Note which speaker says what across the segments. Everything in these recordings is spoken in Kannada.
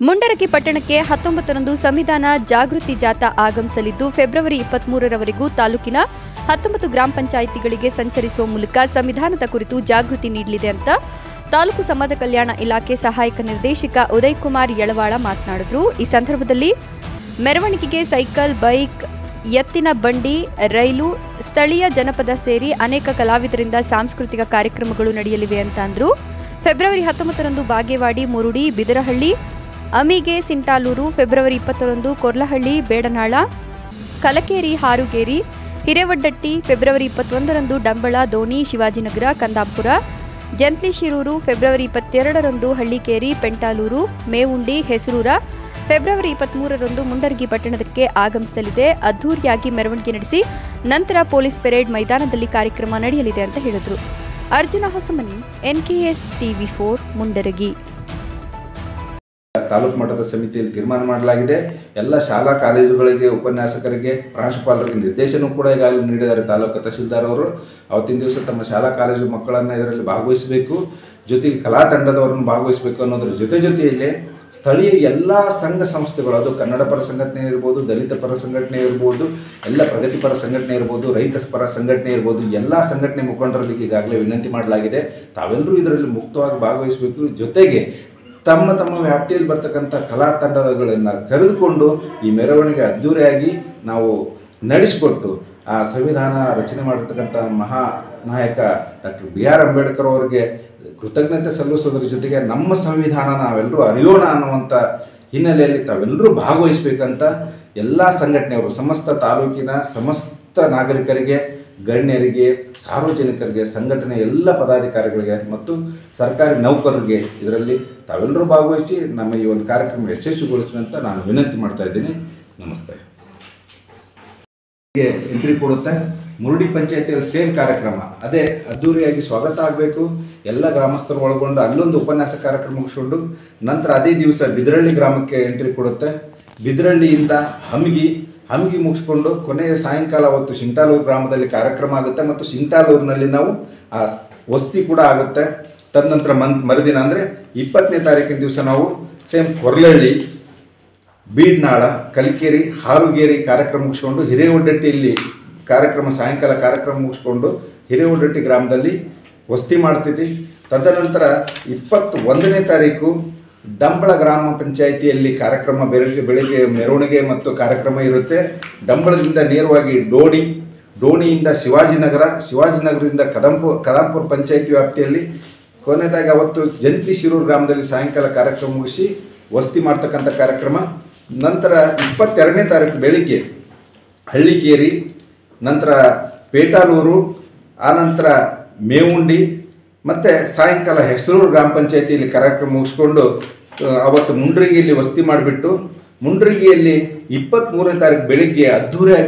Speaker 1: ಮುಂಡರಗಿ ಪಟ್ಟಣಕ್ಕೆ 19ರಂದು ಸಂವಿಧಾನ ಜಾಗೃತಿ ಜಾಥಾ ಆಗಮಿಸಲಿದ್ದು ಫೆಬ್ರವರಿ 23ರವರೆಗೂ ತಾಲೂಕಿನ 19 ಗ್ರಾಮ ಪಂಚಾಯಿತಿಗಳಿಗೆ ಸಂಚರಿಸುವ ಮೂಲಕ ಸಂವಿಧಾನದ ಕುರಿತು ಜಾಗೃತಿ ನೀಡಲಿದೆ ಅಂತ ತಾಲೂಕು ಸಮಾಜ ಕಲ್ಯಾಣ ಇಲಾಖೆ ಸಹಾಯಕ ನಿರ್ದೇಶಕ ಉದಯ್ ಕುಮಾರ್ ಯಳವಾಳ ಮಾತನಾಡಿದರು. ಈ ಸಂದರ್ಭದಲ್ಲಿ ಮೆರವಣಿಗೆಗೆ ಸೈಕಲ್, ಬೈಕ್, ಎತ್ತಿನ ಬಂಡಿ, ರೈಲು, ಸ್ಥಳೀಯ ಜನಪದ ಸೇರಿ ಅನೇಕ ಕಲಾವಿದರಿಂದ ಸಾಂಸ್ಕೃತಿಕ ಕಾರ್ಯಕ್ರಮಗಳು ನಡೆಯಲಿವೆ ಅಂತ ಅಂದರು. ಫೆಬ್ರವರಿ 19ರಂದು ಬಾಗೇವಾಡಿ, ಮುರುಡಿ, ಬಿದರಹಳ್ಳಿ, ಅಮಿಗೆ, ಸಿಂಟಾಲೂರು, ಫೆಬ್ರವರಿ 20ರಂದು ಕೊರ್ಲಹಳ್ಳಿ, ಬೇಡನಾಳ, ಕಲಕೇರಿ, ಹಾರುಗೇರಿ, ಹಿರೇವಡ್ಡಟ್ಟಿ, ಫೆಬ್ರವರಿ 21ರಂದು ಡಂಬಳ, ದೋಣಿ, ಶಿವಾಜಿನಗರ, ಕಂದಾಪುರ, ಜಂತ್ಲಿ, ಶಿರೂರು, ಫೆಬ್ರವರಿ 22ರಂದು ಹಳ್ಳಿಕೇರಿ, ಪೆಂಟಾಲೂರು, ಮೇವುಂಡಿ, ಹೆಸರೂರ, ಫೆಬ್ರವರಿ 23ರಂದು ಮುಂಡರಗಿ ಪಟ್ಟಣಕ್ಕೆ ಆಗಮಿಸಲಿದೆ. ಅದ್ದೂರಿಯಾಗಿ ಮೆರವಣಿಗೆ ನಡೆಸಿ ನಂತರ ಪೊಲೀಸ್ ಪೆರೇಡ್ ಮೈದಾನದಲ್ಲಿ ಕಾರ್ಯಕ್ರಮ ನಡೆಯಲಿದೆ ಅಂತ ಹೇಳಿದರು. Arjuna Hosamani, NKS TV4, Mundargi.
Speaker 2: ತಾಲೂಕು ಮಟ್ಟದ ಸಮಿತಿಯಲ್ಲಿ ತೀರ್ಮಾನ ಮಾಡಲಾಗಿದೆ. ಎಲ್ಲ ಶಾಲಾ ಕಾಲೇಜುಗಳಿಗೆ, ಉಪನ್ಯಾಸಕರಿಗೆ, ಪ್ರಾಂಶುಪಾಲರಿಗೆ ನಿರ್ದೇಶನ ಕೂಡ ಈಗಾಗಲೇ ನೀಡಿದ್ದಾರೆ ತಾಲೂಕು ತಹಶೀಲ್ದಾರ್ ಅವರು. ಅವತ್ತಿನ ದಿವಸ ತಮ್ಮ ಶಾಲಾ ಕಾಲೇಜು ಮಕ್ಕಳನ್ನು ಇದರಲ್ಲಿ ಭಾಗವಹಿಸಬೇಕು, ಜೊತೆಗೆ ಕಲಾ ತಂಡದವರನ್ನು ಭಾಗವಹಿಸಬೇಕು ಅನ್ನೋದ್ರ ಜೊತೆಯಲ್ಲಿ ಸ್ಥಳೀಯ ಎಲ್ಲ ಸಂಘ ಸಂಸ್ಥೆಗಳು, ಅದು ಕನ್ನಡ ಪರ ಸಂಘಟನೆ ಇರ್ಬೋದು, ದಲಿತ ಪರ ಸಂಘಟನೆ ಇರ್ಬೋದು, ಎಲ್ಲ ಪ್ರಗತಿಪರ ಸಂಘಟನೆ ಇರ್ಬೋದು, ರೈತ ಪರ ಸಂಘಟನೆ ಇರ್ಬೋದು, ಎಲ್ಲ ಸಂಘಟನೆ ಮುಖಂಡರಲ್ಲಿ ಈಗಾಗಲೇ ವಿನಂತಿ ಮಾಡಲಾಗಿದೆ. ತಾವೆಲ್ಲರೂ ಇದರಲ್ಲಿ ಮುಕ್ತವಾಗಿ ಭಾಗವಹಿಸಬೇಕು. ಜೊತೆಗೆ ತಮ್ಮ ತಮ್ಮ ವ್ಯಾಪ್ತಿಯಲ್ಲಿ ಬರ್ತಕ್ಕಂಥ ಕಲಾ ತಂಡಗಳನ್ನು ಕರೆದುಕೊಂಡು ಈ ಮೆರವಣಿಗೆ ಅದ್ದೂರಿಯಾಗಿ ನಾವು ನಡೆಸಿಕೊಟ್ಟು ಆ ಸಂವಿಧಾನ ರಚನೆ ಮಾಡಿರ್ತಕ್ಕಂಥ ಮಹಾನಾಯಕ ಡಾಕ್ಟರ್ BR ಅಂಬೇಡ್ಕರ್ ಅವರಿಗೆ ಕೃತಜ್ಞತೆ ಸಲ್ಲಿಸೋದ್ರ ಜೊತೆಗೆ ನಮ್ಮ ಸಂವಿಧಾನ ನಾವೆಲ್ಲರೂ ಅರಿಯೋಣ ಅನ್ನುವಂಥ ಹಿನ್ನೆಲೆಯಲ್ಲಿ ತಾವೆಲ್ಲರೂ ಭಾಗವಹಿಸಬೇಕಂತ ಎಲ್ಲ ಸಂಘಟನೆಯವರು, ಸಮಸ್ತ ತಾಲೂಕಿನ ಸಮಸ್ತ ನಾಗರಿಕರಿಗೆ, ಗಣ್ಯರಿಗೆ, ಸಾರ್ವಜನಿಕರಿಗೆ, ಸಂಘಟನೆ ಎಲ್ಲ ಪದಾಧಿಕಾರಿಗಳಿಗೆ ಮತ್ತು ಸರ್ಕಾರಿ ನೌಕರರಿಗೆ ಇದರಲ್ಲಿ ತಾವೆಲ್ಲರೂ ಭಾಗವಹಿಸಿ ನಮ್ಮ ಈ ಒಂದು ಕಾರ್ಯಕ್ರಮ ಯಶಸ್ವಿಗೊಳಿಸುವಂತ ನಾನು ವಿನಂತಿ ಮಾಡ್ತಾ ಇದ್ದೀನಿ. ನಮಸ್ತೆ. ಎಂಟ್ರಿ ಕೊಡುತ್ತೆ. ಮುರುಡಿ ಪಂಚಾಯತಿಯಲ್ಲಿ ಸೇಮ್ ಕಾರ್ಯಕ್ರಮ ಅದೇ ಅದ್ದೂರಿಯಾಗಿ ಸ್ವಾಗತ ಆಗಬೇಕು. ಎಲ್ಲ ಗ್ರಾಮಸ್ಥರು ಒಳಗೊಂಡು ಅಲ್ಲೊಂದು ಉಪನ್ಯಾಸ ಕಾರ್ಯಕ್ರಮ ಮುಗಿಸ್ಕೊಂಡು ನಂತರ ಅದೇ ದಿವಸ ಬಿದರಳ್ಳಿ ಗ್ರಾಮಕ್ಕೆ ಎಂಟ್ರಿ ಕೊಡುತ್ತೆ. ಬಿದರಳ್ಳಿಯಿಂದ ಹಮ್ಗಿ ಮುಗಿಸ್ಕೊಂಡು ಕೊನೆಯ ಸಾಯಂಕಾಲ ಹೊತ್ತು ಸಿಂಟಾಲೂರು ಗ್ರಾಮದಲ್ಲಿ ಕಾರ್ಯಕ್ರಮ ಆಗುತ್ತೆ ಮತ್ತು ಸಿಂಟಾಲೂರಿನಲ್ಲಿ ನಾವು ಆ ವಸ್ತಿ ಕೂಡ ಆಗುತ್ತೆ. ತದನಂತರ ಮರುದಿನ ಅಂದರೆ 20ನೇ ತಾರೀಕಿನ ದಿವಸ ನಾವು ಸೇಮ್ ಕೊರ್ಲಹಳ್ಳಿ, ಬೀಡ್ನಾಳ, ಕಲಿಕೇರಿ, ಹಾರುಗೇರಿ ಕಾರ್ಯಕ್ರಮ ಮುಗಿಸ್ಕೊಂಡು ಹಿರೇವಡ್ಡಟ್ಟಿಯಲ್ಲಿ ಸಾಯಂಕಾಲ ಕಾರ್ಯಕ್ರಮ ಮುಗಿಸ್ಕೊಂಡು ಹಿರೇವಡ್ಡಟ್ಟಿ ಗ್ರಾಮದಲ್ಲಿ ವಸ್ತಿ ಮಾಡ್ತೀವಿ. ತದನಂತರ 21ನೇ ತಾರೀಕು ಡಂಬಳ ಗ್ರಾಮ ಪಂಚಾಯಿತಿಯಲ್ಲಿ ಕಾರ್ಯಕ್ರಮ ಬೆಳಿಗ್ಗೆ ಮೆರವಣಿಗೆ ಮತ್ತು ಕಾರ್ಯಕ್ರಮ ಇರುತ್ತೆ. ಡಂಬಳದಿಂದ ನೇರವಾಗಿ ಡೋಣಿಯಿಂದ ಶಿವಾಜಿನಗರದಿಂದ ಕದಂಪುರ ಪಂಚಾಯಿತಿ ವ್ಯಾಪ್ತಿಯಲ್ಲಿ, ಕೊನೆಯದಾಗಿ ಅವತ್ತು ಜಂತ್ಲಿ, ಶಿರೂರು ಗ್ರಾಮದಲ್ಲಿ ಸಾಯಂಕಾಲ ಕಾರ್ಯಕ್ರಮ ಮುಗಿಸಿ ವಸ್ತಿ ಮಾಡ್ತಕ್ಕಂಥ ಕಾರ್ಯಕ್ರಮ. ನಂತರ 22ನೇ ತಾರೀಕು ಬೆಳಿಗ್ಗೆ ಹಳ್ಳಿಕೇರಿ, ನಂತರ ಪೇಟಾಲೂರು, ಆನಂತರ ಮೇವುಂಡಿ ಮತ್ತು ಸಾಯಂಕಾಲ ಹೆಸರೂರು ಗ್ರಾಮ ಪಂಚಾಯಿತಿಯಲ್ಲಿ ಕಾರ್ಯಕ್ರಮ ಮುಗಿಸ್ಕೊಂಡು ಅವತ್ತು ಮುಂಡ್ರಿಗಿಯಲ್ಲಿ ವಸ್ತಿ ಮಾಡಿಬಿಟ್ಟು ಮುಂಡ್ರಿಗಿಯಲ್ಲಿ 23ನೇ ತಾರೀಕು ಬೆಳಿಗ್ಗೆ ಅದ್ಧೂರಿಯಾಗಿ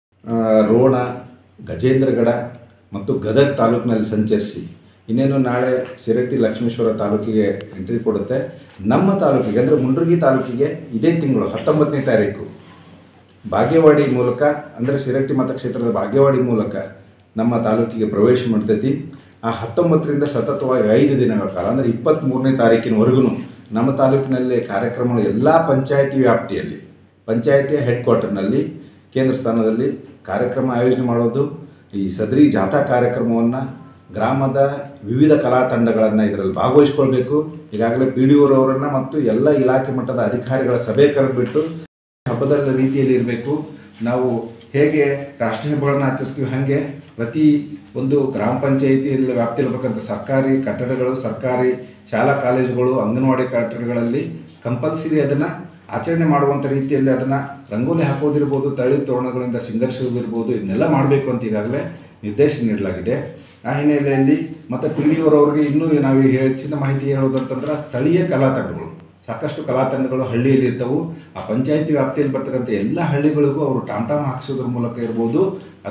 Speaker 2: ರೋಣ, ಗಜೇಂದ್ರಗಡ ಮತ್ತು ಗದಗ ತಾಲೂಕಿನಲ್ಲಿ ಸಂಚರಿಸಿ ಇನ್ನೇನು ನಾಳೆ ಸಿರಟ್ಟಿ, ಲಕ್ಷ್ಮೇಶ್ವರ ತಾಲೂಕಿಗೆ ಎಂಟ್ರಿ ಕೊಡುತ್ತೆ. ನಮ್ಮ ತಾಲೂಕಿಗೆ ಅಂದರೆ ಮುಂಡ್ರಿಗಿ ತಾಲೂಕಿಗೆ ಇದೇ ತಿಂಗಳು 19ನೇ ತಾರೀಕು ಬಾಗೇವಾಡಿ ಮೂಲಕ, ಅಂದರೆ ಸಿರಟ್ಟಿ ಮತಕ್ಷೇತ್ರದ ಬಾಗೇವಾಡಿ ಮೂಲಕ ನಮ್ಮ ತಾಲೂಕಿಗೆ ಪ್ರವೇಶ ಮಾಡ್ತೈತಿ. ಆ 19ರಿಂದ ಸತತವಾಗಿ 5 ದಿನಗಳ ಕಾಲ ಅಂದರೆ 23ನೇ ತಾರೀಕಿನವರೆಗೂ ನಮ್ಮ ತಾಲೂಕಿನಲ್ಲಿ ಕಾರ್ಯಕ್ರಮಗಳು ಎಲ್ಲ ಪಂಚಾಯಿತಿ ವ್ಯಾಪ್ತಿಯಲ್ಲಿ, ಪಂಚಾಯಿತಿಯ ಹೆಡ್ ಕ್ವಾರ್ಟರ್ನಲ್ಲಿ, ಕೇಂದ್ರ ಸ್ಥಾನದಲ್ಲಿ ಕಾರ್ಯಕ್ರಮ ಆಯೋಜನೆ ಮಾಡೋದು. ಈ ಸದರಿ ಜಾಥಾ ಕಾರ್ಯಕ್ರಮವನ್ನು ಗ್ರಾಮದ ವಿವಿಧ ಕಲಾ ತಂಡಗಳನ್ನು ಇದರಲ್ಲಿ ಭಾಗವಹಿಸ್ಕೊಳ್ಬೇಕು. ಈಗಾಗಲೇ PDO ಅವರನ್ನು ಮತ್ತು ಎಲ್ಲ ಇಲಾಖೆ ಮಟ್ಟದ ಅಧಿಕಾರಿಗಳ ಸಭೆ ಕರೆದುಬಿಟ್ಟು ಹಬ್ಬದ ರೀತಿಯಲ್ಲಿ ಇರಬೇಕು. ನಾವು ಹೇಗೆ ರಾಷ್ಟ್ರೀಯ ಹಬ್ಬಗಳನ್ನು ಆಚರಿಸ್ತೀವಿ ಹಾಗೆ ಪ್ರತಿ ಒಂದು ಗ್ರಾಮ ಪಂಚಾಯಿತಿಯಲ್ಲಿ ವ್ಯಾಪ್ತಿಯಲ್ಲಿರತಕ್ಕಂಥ ಸರ್ಕಾರಿ ಕಟ್ಟಡಗಳು, ಸರ್ಕಾರಿ ಶಾಲಾ ಕಾಲೇಜುಗಳು, ಅಂಗನವಾಡಿ ಕಟ್ಟಡಗಳಲ್ಲಿ ಕಂಪಲ್ಸರಿ ಅದನ್ನು ಆಚರಣೆ ಮಾಡುವಂಥ ರೀತಿಯಲ್ಲಿ ಅದನ್ನು ರಂಗೋಲಿ ಹಾಕೋದಿರ್ಬೋದು, ತಳಿ ತೋರಣಗಳಿಂದ ಸಿಂಗರಿಸೋದಿರ್ಬೋದು, ಇದನ್ನೆಲ್ಲ ಮಾಡಬೇಕು ಅಂತ ಈಗಾಗಲೇ ನಿರ್ದೇಶನ ನೀಡಲಾಗಿದೆ. ಆ ಹಿನ್ನೆಲೆಯಲ್ಲಿ ಮತ್ತು PDO ಅವರಿಗೆ ಇನ್ನೂ ನಾವು ಹೆಚ್ಚಿನ ಮಾಹಿತಿ ಹೇಳೋದಂತಂದ್ರೆ ಸ್ಥಳೀಯ ಕಲಾ ತಂಡಗಳು, ಸಾಕಷ್ಟು ಕಲಾ ತಂಡಗಳು ಹಳ್ಳಿಯಲ್ಲಿ ಇರ್ತವೆ. ಆ ಪಂಚಾಯಿತಿ ವ್ಯಾಪ್ತಿಯಲ್ಲಿ ಬರ್ತಕ್ಕಂಥ ಎಲ್ಲ ಹಳ್ಳಿಗಳಿಗೂ ಅವರು ಟಾಮ್ ಹಾಕಿಸೋದ್ರ ಮೂಲಕ ಇರ್ಬೋದು.